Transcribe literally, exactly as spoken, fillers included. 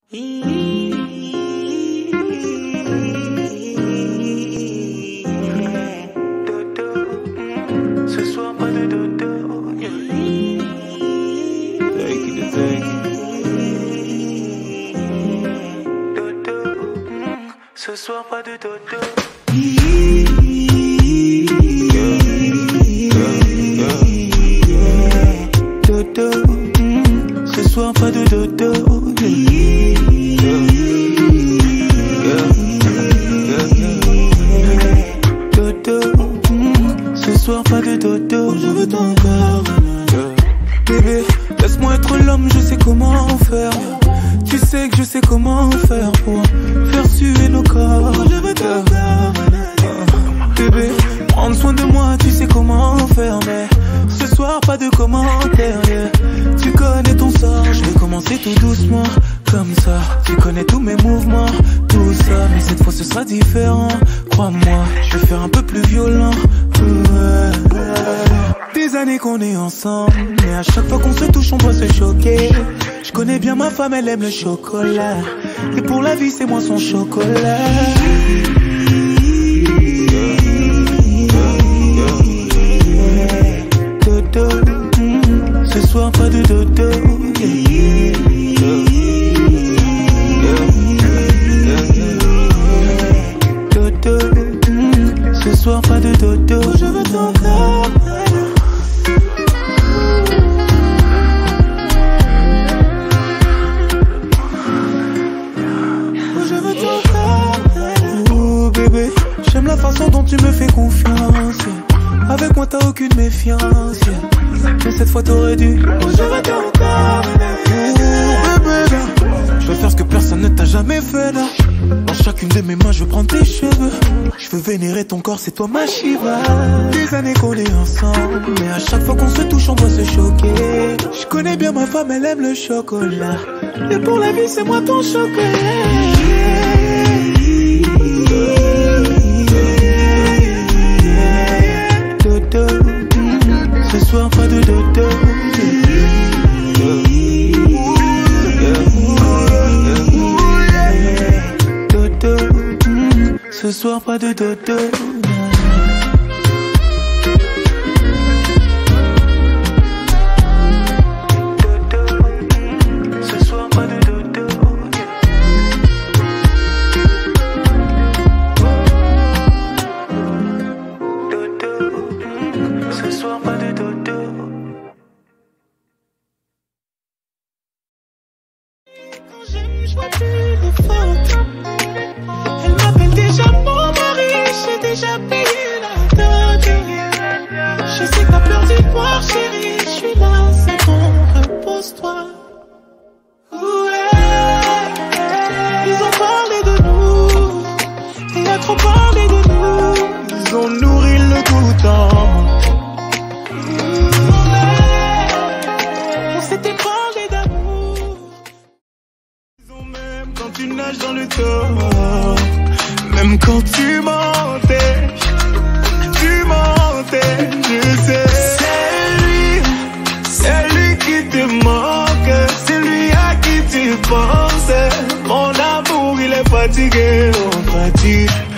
Ce soir pas de dodo. Take it, take it. Dodo. Ce soir pas de dodo. Dodo. Ce soir pas de dodo. Ce soir pas de dodo, je veux ton corps. Bébé, laisse-moi être l'homme, je sais comment faire. Tu sais que je sais comment faire pour faire suer nos corps. Je veux ton corps. Bébé, prendre soin de moi, tu sais comment faire. Mais ce soir pas de commentaires, yeah. Tu connais ton sort, je vais commencer tout doucement. Comme ça, tu connais tous mes mouvements, tout ça. Mais cette fois ce sera différent, crois-moi, je vais faire un peu plus violent. Ouais. Des années qu'on est ensemble, mais à chaque fois qu'on se touche on doit se choquer. Je connais bien ma femme, elle aime le chocolat, et pour la vie c'est moi son chocolat. Dodo, ce soir pas de dodo. Dodo, ce soir pas de dodo. Je veux ton corps. Je veux ton corps. Oh bébé, j'aime la façon dont tu me fais confiance. Avec moi t'as aucune méfiance, mais cette fois t'aurais dû. Oh, je veux ton corps. Oh bébé, je veux faire ce que personne ne t'a jamais fait là. Dans chacune de mes mains je veux prendre tes cheveux. Je veux vénérer ton corps, c'est toi ma Shiva. Des années qu'on est ensemble, mais à chaque fois qu'on se touche on doit se choquer. Je connais bien ma femme, elle aime le chocolat, et pour la vie c'est moi ton chocolat. Dodo, ce soir pas de dodo. Dodo, ce soir pas de dodo. Ce soir pas de dodo. Dodo, ce soir pas de dodo. Quand j'aime, je vois plus le faute. Elle m'appelle déjà mon mari, j'ai déjà payé la dot. Je sais que t'as peur d'y voir, chérie, je suis là, c'est bon, repose-toi. Ouais, ils ont parlé de nous, il a trop parlé de nous. Ils ont nourri le tout en on s'était parlé d'amour. Ils ont même quand tu nages dans le tort, même quand tu mentais, tu mentais, je sais. C'est lui, c'est lui qui te manque, c'est lui à qui tu penses. Mon amour il est fatigué, on fatigue.